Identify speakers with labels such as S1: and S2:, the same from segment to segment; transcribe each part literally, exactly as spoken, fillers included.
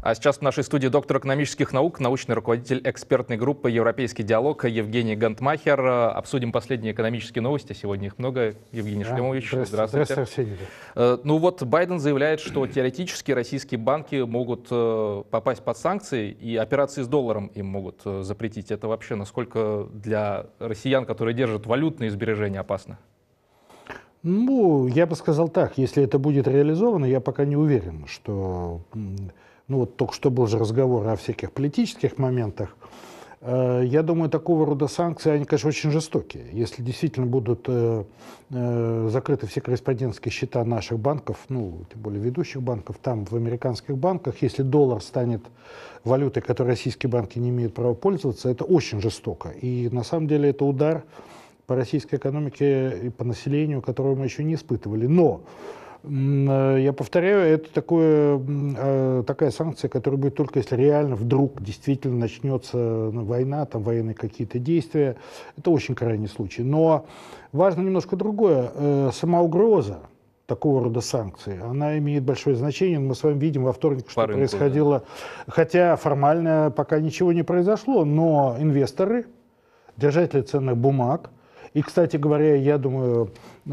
S1: А сейчас в нашей студии доктор экономических наук, научный руководитель экспертной группы «Европейский диалог» Евгений Гантмахер. Обсудим последние экономические новости. Сегодня их много. Евгений
S2: Да,
S1: Шлемович,
S2: здравствуйте.
S1: здравствуйте.
S2: Здравствуйте, Арсений.
S1: Ну вот Байден заявляет, что теоретически российские банки могут попасть под санкции, и операции с долларом им могут запретить. Это вообще насколько для россиян, которые держат валютные сбережения, опасно?
S2: Ну, я бы сказал так, если это будет реализовано, я пока не уверен, что... Ну вот только что был же разговор о всяких политических моментах. Я думаю, такого рода санкции, они, конечно, очень жестокие. Если действительно будут закрыты все корреспондентские счета наших банков, ну, тем более ведущих банков, там, в американских банках, если доллар станет валютой, которой российские банки не имеют права пользоваться, это очень жестоко. И на самом деле это удар по российской экономике и по населению, которого мы еще не испытывали. Но я повторяю, это такое, такая санкция, которая будет только если реально вдруг действительно начнется война, там военные какие-то действия. Это очень крайний случай. Но важно немножко другое. Сама угроза такого рода санкций, она имеет большое значение. Мы с вами видим во вторник, что рынку, происходило. Да. Хотя формально пока ничего не произошло, но инвесторы, держатели ценных бумаг, и, кстати говоря, я думаю,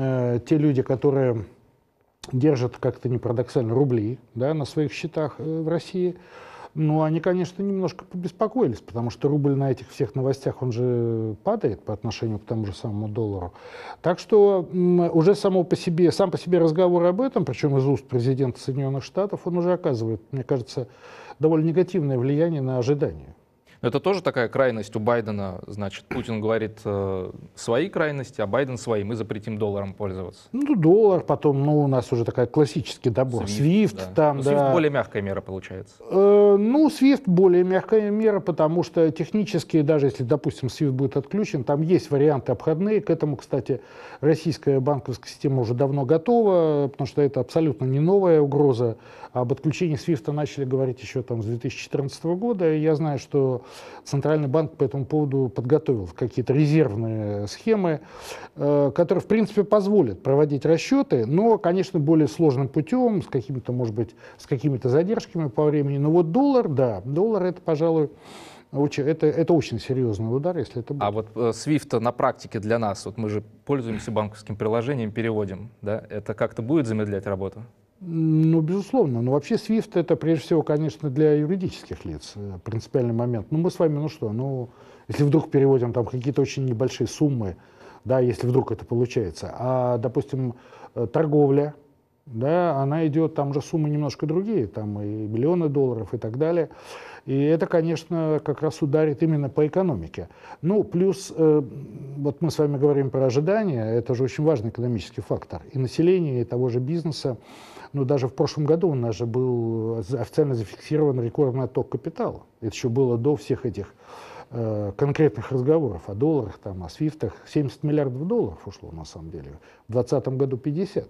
S2: те люди, которые держат, как-то не парадоксально, рубли, да, на своих счетах в России, но они, конечно, немножко побеспокоились, потому что рубль на этих всех новостях, он же падает по отношению к тому же самому доллару. Так что уже само по себе, сам по себе разговор об этом, причем из уст президента Соединенных Штатов, он уже оказывает, мне кажется, довольно негативное влияние на ожидания.
S1: Это тоже такая крайность у Байдена, значит, Путин говорит э, свои крайности, а Байден свои, мы запретим долларом пользоваться.
S2: Ну, доллар, потом, ну, у нас уже такой классический добор, свифт,
S1: да.
S2: там,
S1: ну,
S2: да.
S1: свифт более мягкая мера получается.
S2: Э, ну, свифт более мягкая мера, потому что технически, даже если, допустим, свифт будет отключен, там есть варианты обходные, к этому, кстати, российская банковская система уже давно готова, потому что это абсолютно не новая угроза. Об отключении свифта начали говорить еще там с две тысячи четырнадцатого года, и я знаю, что Центральный банк по этому поводу подготовил какие-то резервные схемы, которые, в принципе, позволят проводить расчеты, но, конечно, более сложным путем, с какими-то, может быть, с какими-то задержками по времени. Но вот доллар, да, доллар это, пожалуй, очень, это, это очень серьезный удар, если это будет.
S1: А вот свифт на практике для нас, вот мы же пользуемся банковским приложением, переводим, да, это как-то будет замедлять работу?
S2: Ну, безусловно. Но вообще свифт это, прежде всего, конечно, для юридических лиц принципиальный момент. Ну, мы с вами, ну что, ну, если вдруг переводим там какие-то очень небольшие суммы, да, если вдруг это получается, а, допустим, торговля, да, она идет, там же суммы немножко другие, там и миллионы долларов и так далее. И это, конечно, как раз ударит именно по экономике. Ну, плюс, э, вот мы с вами говорим про ожидания, это же очень важный экономический фактор. И население, и того же бизнеса. Ну, даже в прошлом году у нас же был официально зафиксирован рекордный отток капитала. Это еще было до всех этих э, конкретных разговоров о долларах, там, о свифтах. семьдесят миллиардов долларов ушло, на самом деле. В двадцатом году пятьдесят.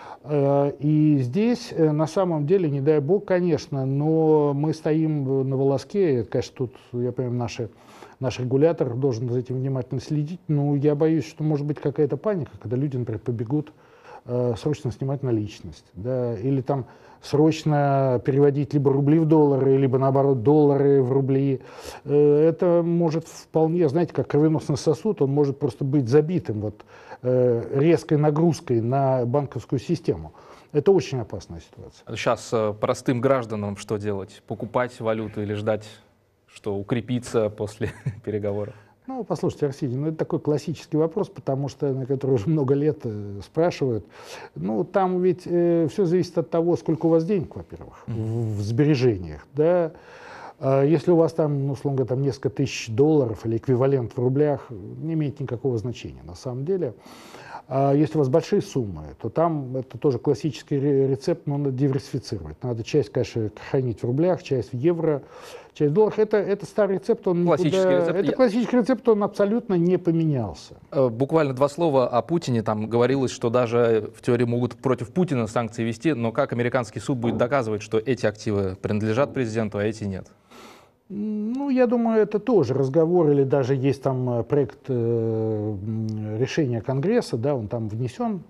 S2: И здесь, на самом деле, не дай бог, конечно, но мы стоим на волоске. Конечно, тут, я понимаю, наши, наш регулятор должен за этим внимательно следить. Но я боюсь, что может быть какая-то паника, когда люди, например, побегут э, срочно снимать наличность. Да, или там срочно переводить либо рубли в доллары, либо, наоборот, доллары в рубли. Э, это может вполне, знаете, как кровеносный сосуд, он может просто быть забитым вот, э, резкой нагрузкой на банковскую систему. Это очень опасная ситуация.
S1: Сейчас э, простым гражданам что делать? Покупать валюту или ждать, что укрепится после переговоров?
S2: Ну, послушайте, Арсений, ну, это такой классический вопрос, потому что, на который уже много лет э, спрашивают. Ну, там ведь э, все зависит от того, сколько у вас денег, во-первых, mm-hmm. в, в сбережениях, да. А если у вас там, ну, условно говоря, там несколько тысяч долларов или эквивалент в рублях, не имеет никакого значения на самом деле. А если у вас большие суммы, то там это тоже классический рецепт, но надо диверсифицировать. Надо часть, конечно, хранить в рублях, часть в евро, часть в долларах. Это, это старый рецепт, он
S1: классический
S2: никуда,
S1: рецепт.
S2: Это классический рецепт, он абсолютно не поменялся.
S1: Буквально два слова о Путине. Там говорилось, что даже в теории могут против Путина санкции вести, но как американский суд будет доказывать, что эти активы принадлежат президенту, а эти нет?
S2: Ну, я думаю, это тоже разговор, или даже есть там проект э, решения Конгресса, да, он там внесен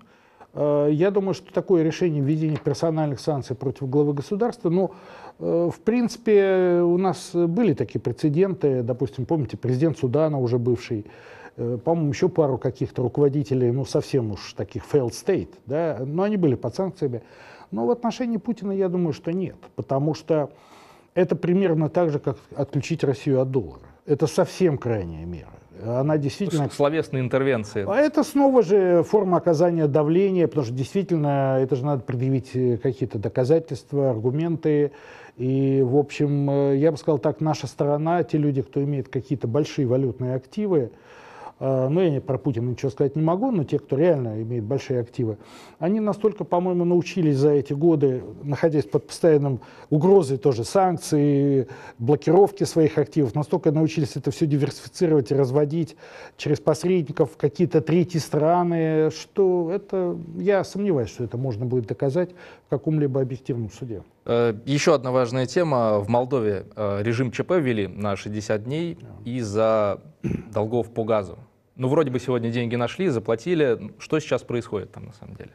S2: Я думаю, что такое решение введения персональных санкций против главы государства, ну, в принципе, у нас были такие прецеденты, допустим, помните, президент Судана уже бывший, по-моему, еще пару каких-то руководителей, ну, совсем уж таких failed state, да, но они были под санкциями. Но в отношении Путина, я думаю, что нет, потому что это примерно так же, как отключить Россию от доллара. Это совсем крайняя мера. Она действительно...
S1: Словесные интервенции.
S2: А это снова же форма оказания давления, потому что действительно это же надо предъявить какие-то доказательства, аргументы. И, в общем, я бы сказал так, наша сторона, те люди, кто имеет какие-то большие валютные активы, ну, я про Путина ничего сказать не могу, но те, кто реально имеет большие активы, они настолько, по-моему, научились за эти годы, находясь под постоянным угрозой тоже санкций, блокировки своих активов, настолько научились это все диверсифицировать и разводить через посредников в какие-то третьи страны, что это, я сомневаюсь, что это можно будет доказать в каком-либо объективном суде.
S1: Еще одна важная тема. В Молдове режим ЧП ввели на шестьдесят дней из-за долгов по газу. Ну, вроде бы сегодня деньги нашли, заплатили. Что сейчас происходит там на самом деле?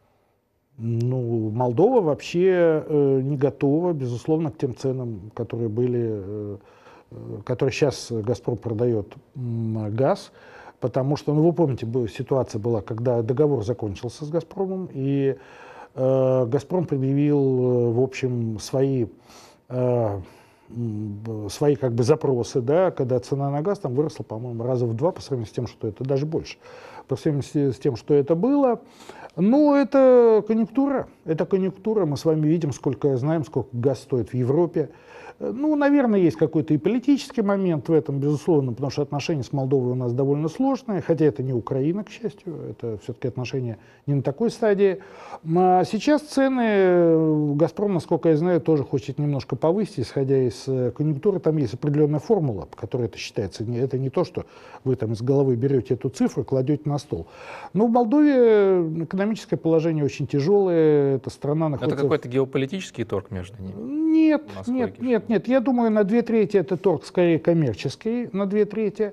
S2: Ну, Молдова вообще э, не готова, безусловно, к тем ценам, которые были, э, которые сейчас «Газпром» продает э, газ. Потому что, ну, вы помните, ситуация была, когда договор закончился с «Газпромом», и э, «Газпром» предъявил, в общем, свои... Э, свои как бы запросы, да, когда цена на газ там выросла, по-моему, раза в два по сравнению с тем, что это, даже больше, по сравнению с тем, что это было. Но это конъюнктура, это конъюнктура, мы с вами видим, сколько знаем, сколько газ стоит в Европе. Ну, наверное, есть какой-то и политический момент в этом, безусловно, потому что отношения с Молдовой у нас довольно сложные, хотя это не Украина, к счастью, это все-таки отношения не на такой стадии. А сейчас цены «Газпром», насколько я знаю, тоже хочет немножко повысить, исходя из конъюнктуры. Там есть определенная формула, по которой это считается. Это не то, что вы там из головы берете эту цифру и кладете на стол. Но в Молдове экономическое положение очень тяжелое, эта страна находится...
S1: Это какой-то геополитический торг между ними?
S2: Нет, нет, нет. Нет, я думаю, на две трети это торг скорее коммерческий, на две трети.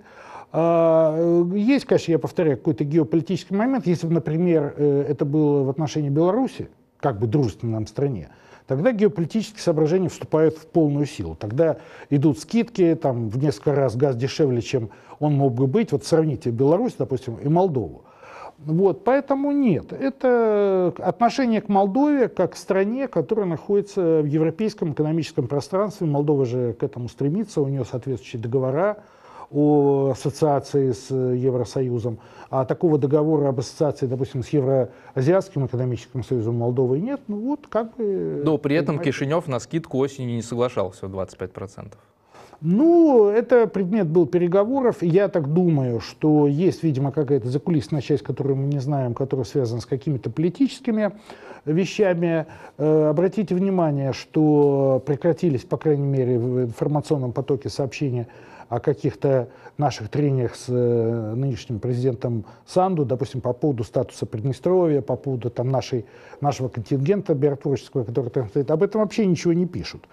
S2: Есть, конечно, я повторяю, какой-то геополитический момент. Если бы, например, это было в отношении Беларуси, как бы дружественной нам стране, тогда геополитические соображения вступают в полную силу. Тогда идут скидки, там в несколько раз газ дешевле, чем он мог бы быть. Вот сравните Беларусь, допустим, и Молдову. Вот, поэтому нет, это отношение к Молдове как к стране, которая находится в европейском экономическом пространстве. Молдова же к этому стремится, у нее соответствующие договора о ассоциации с Евросоюзом, а такого договора об ассоциации, допустим, с Евроазиатским экономическим союзом Молдовы нет. Ну вот как бы.
S1: Но при этом Кишинев на скидку осенью не соглашался в двадцать пять процентов.
S2: Ну, это предмет был переговоров. Я так думаю, что есть, видимо, какая-то закулисная часть, которую мы не знаем, которая связана с какими-то политическими вещами. Обратите внимание, что прекратились, по крайней мере, в информационном потоке сообщения о каких-то наших трениях с нынешним президентом Санду, допустим, по поводу статуса Приднестровья, по поводу там, нашей, нашего контингента миротворческого, который там стоит. Об этом вообще ничего не пишут.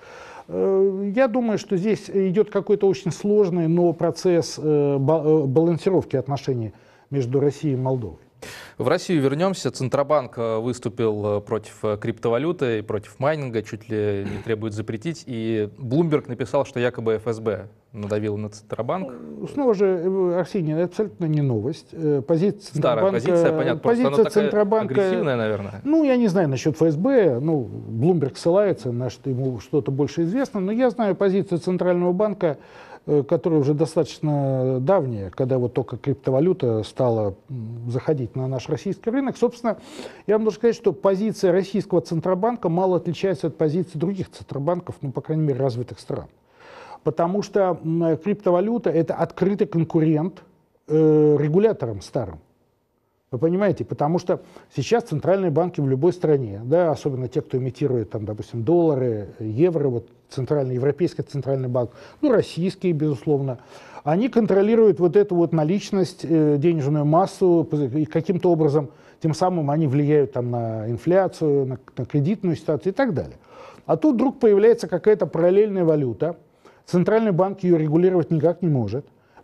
S2: Я думаю, что здесь идет какой-то очень сложный, но процесс балансировки отношений между Россией и Молдовой.
S1: В Россию вернемся. Центробанк выступил против криптовалюты и против майнинга, чуть ли не требует запретить. И Bloomberg написал, что якобы эф эс бэ надавил на Центробанк.
S2: Снова же, Арсений, это абсолютно не новость. Позиция
S1: Старая позиция, понятно.
S2: Позиция
S1: Просто она
S2: Центробанка,
S1: такая агрессивная, наверное.
S2: Ну, я не знаю насчет эф эс бэ. Ну, Bloomberg ссылается на что ему что-то больше известно. Но я знаю позицию Центрального банка, которая уже достаточно давняя, когда вот только криптовалюта стала заходить на наш российский рынок. Собственно, я вам должен сказать, что позиция российского Центробанка мало отличается от позиции других Центробанков, ну, по крайней мере, развитых стран. Потому что криптовалюта – это открытый конкурент э, регуляторам старым. Вы понимаете? Потому что сейчас центральные банки в любой стране, да, особенно те, кто имитирует, там, допустим, доллары, евро, вот центральный, европейский центральный банк, ну, российский, безусловно, они контролируют вот эту вот наличность, э, денежную массу, и каким-то образом, тем самым они влияют там, на инфляцию, на, на кредитную ситуацию и так далее. А тут вдруг появляется какая-то параллельная валюта, центральный банк ее регулировать никак не может.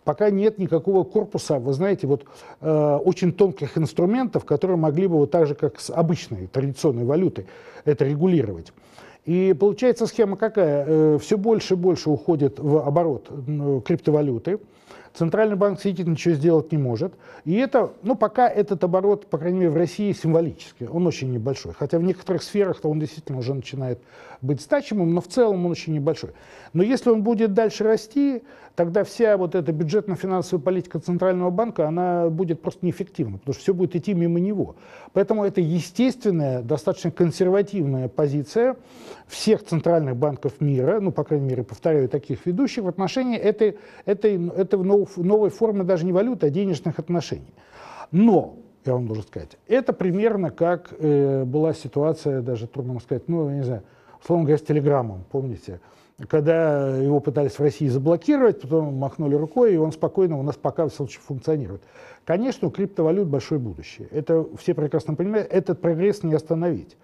S2: пока нет никакого корпуса, вы знаете, вот э, очень тонких инструментов, которые могли бы вот так же, как с обычной традиционной валютой, это регулировать. И получается схема какая? Э, все больше и больше уходит в оборот э, криптовалюты. Центральный банк сидит, ничего сделать не может. И это, ну, пока этот оборот, по крайней мере, в России символический, он очень небольшой. Хотя в некоторых сферах-то он действительно уже начинает быть значимым, но в целом он очень небольшой. Но если он будет дальше расти, тогда вся вот эта бюджетно-финансовая политика Центрального банка, она будет просто неэффективна, потому что все будет идти мимо него. Поэтому это естественная, достаточно консервативная позиция всех центральных банков мира, ну, по крайней мере, повторяю, таких ведущих, в отношении этой, этой, этой новой формы даже не валюты, а денежных отношений. Но, я вам должен сказать, это примерно как э, была ситуация, даже трудно сказать, ну, я не знаю, условно говоря, с телеграммом, помните? Когда его пытались в России заблокировать, потом махнули рукой, и он спокойно у нас пока все функционирует. Конечно, у криптовалют большое будущее. Это все прекрасно понимают, этот прогресс не остановить.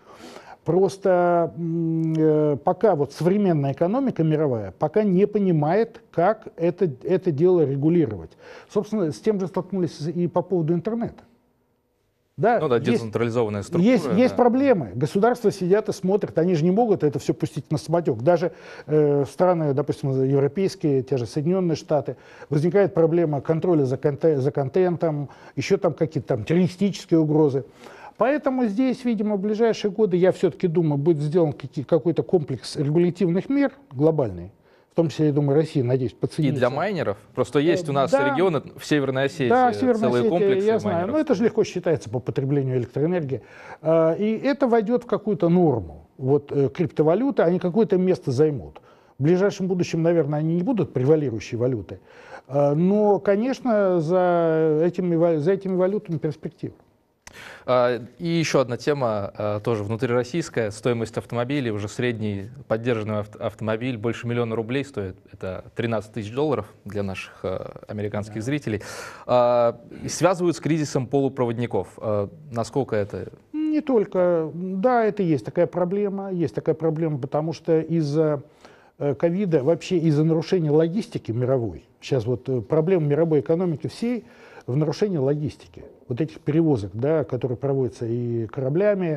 S2: Просто э, пока вот современная экономика мировая пока не понимает, как это, это дело регулировать. Собственно, с тем же столкнулись и по поводу интернета. Да,
S1: ну да,
S2: есть,
S1: децентрализованная структура.
S2: Есть,
S1: да.
S2: есть проблемы. Государства сидят и смотрят, они же не могут это все пустить на самотек. Даже э, страны, допустим, европейские, те же Соединенные Штаты, возникает проблема контроля за, конте за контентом, еще там какие-то там террористические угрозы. Поэтому здесь, видимо, в ближайшие годы, я все-таки думаю, будет сделан какой-то комплекс регулятивных мер глобальный. В том числе, я думаю, Россия, надеюсь, подценится.
S1: И для майнеров? Просто есть у нас
S2: да,
S1: регионы в Северной Осетии,
S2: да, Северная
S1: целые
S2: Осетия,
S1: комплексы
S2: я знаю,
S1: майнеров.
S2: но это же легко считается по потреблению электроэнергии. И это войдет в какую-то норму. Вот криптовалюты, они какое-то место займут. В ближайшем будущем, наверное, они не будут превалирующей валютой. Но, конечно, за этими, за этими валютами перспектива.
S1: И еще одна тема, тоже внутрироссийская, стоимость автомобилей, уже средний поддержанный автомобиль больше миллиона рублей стоит, это тринадцать тысяч долларов для наших американских да. зрителей. Связывают с кризисом полупроводников. Насколько это?
S2: Не только. Да, это есть такая проблема, есть такая проблема, потому что из-за ковида, вообще из-за нарушения логистики мировой, сейчас вот проблема мировой экономики всей в нарушении логистики, вот этих перевозок, да, которые проводятся и кораблями,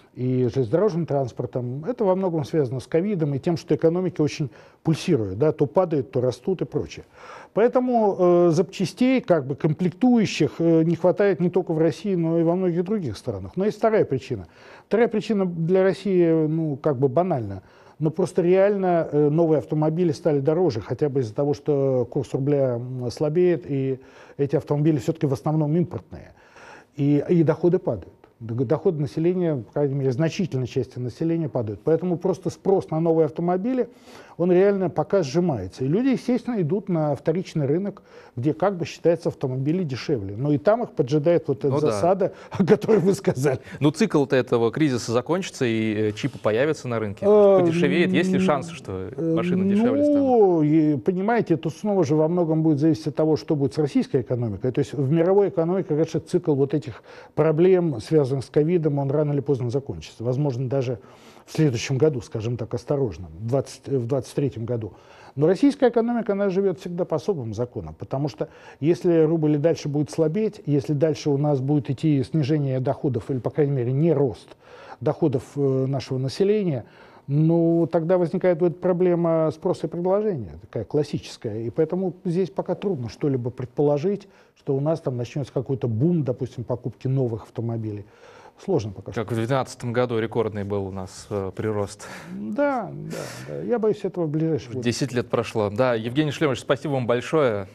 S2: и железнодорожным транспортом, это во многом связано с ковидом и тем, что экономики очень пульсируют, да, то падают, то растут и прочее. Поэтому э, запчастей, как бы комплектующих, э, не хватает не только в России, но и во многих других странах. Но есть вторая причина. Вторая причина для России, ну, как бы банальна. Но просто реально новые автомобили стали дороже, хотя бы из-за того, что курс рубля слабеет, и эти автомобили все-таки в основном импортные. И, и доходы падают. Доходы населения, по крайней мере, значительной части населения падают. Поэтому просто спрос на новые автомобили, он реально пока сжимается. И люди, естественно, идут на вторичный рынок, где как бы считается автомобили дешевле. Но и там их поджидает вот эта ну, засада, да. о которой вы сказали.
S1: Ну цикл-то этого кризиса закончится, и чипы появятся на рынке. Подешевеет. Есть ли шансы, что машины дешевле станут?
S2: Ну, понимаете, тут снова же во многом будет зависеть от того, что будет с российской экономикой. То есть в мировой экономике, конечно, цикл вот этих проблем, связанных с ковидом, он рано или поздно закончится. Возможно, даже в следующем году, скажем так, осторожно, в двадцать третьем году. Но российская экономика, она живет всегда по особым законам, потому что если рубль и дальше будет слабеть, если дальше у нас будет идти снижение доходов, или, по крайней мере, не рост доходов нашего населения, ну, тогда возникает вот проблема спроса и предложения, такая классическая. И поэтому здесь пока трудно что-либо предположить, что у нас там начнется какой-то бум, допустим, покупки новых автомобилей. Сложно пока
S1: что. Как в две тысячи двенадцатом году рекордный был у нас э, прирост.
S2: Да, да, да. Я боюсь этого в ближайшие годы.
S1: десять лет прошло. Да, Евгений Шлемович, спасибо вам большое.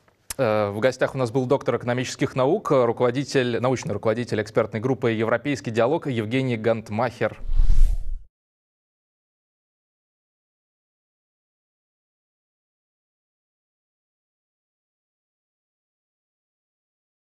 S1: Э, в гостях у нас был доктор экономических наук, руководитель, научный руководитель экспертной группы «Европейский диалог» Евгений Гантмахер.